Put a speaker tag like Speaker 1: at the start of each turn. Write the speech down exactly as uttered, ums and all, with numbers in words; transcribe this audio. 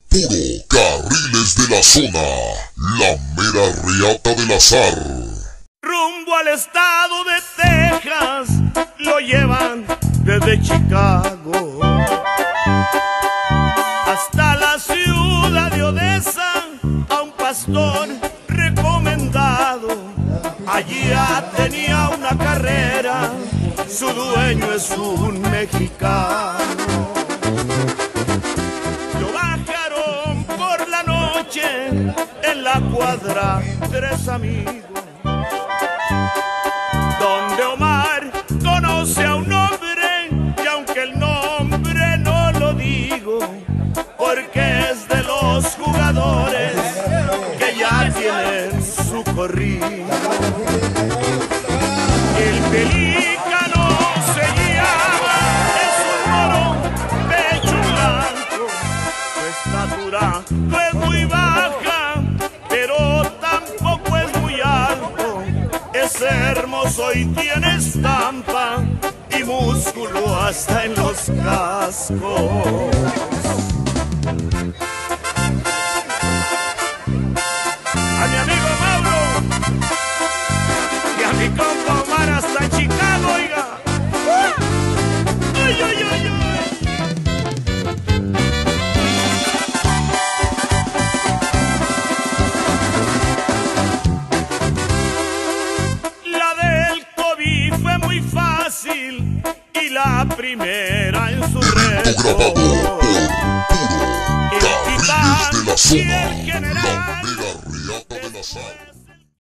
Speaker 1: Puro Carriles de la Zona, la mera reata del azar.
Speaker 2: Rumbo al estado de Texas, lo llevan desde Chicago hasta la ciudad de Odessa, a un pastor recomendado. Allí ya tenía una carrera, su dueño es un mexicano. Lo bajaron por la noche en la cuadra Tres Amigos, donde Omar conoce a un hombre, y aunque el nombre no lo digo, porque es de los jugadores que ya tienen su corrido. El pelícano se llama, es un moro pecho blanco, su estatura no es muy baja, pero tampoco es muy alto. Es hermoso y tiene estampa y músculo hasta en los cascos. A mi amigo Mauro y a mi compa Omar hasta Chicago, oiga. ¡Ay, ay, ay, ay! Muy fácil y la primera en su reto.
Speaker 1: Grabado por Puro Carriles de la Zona,
Speaker 2: el general
Speaker 1: la mega reata del azar.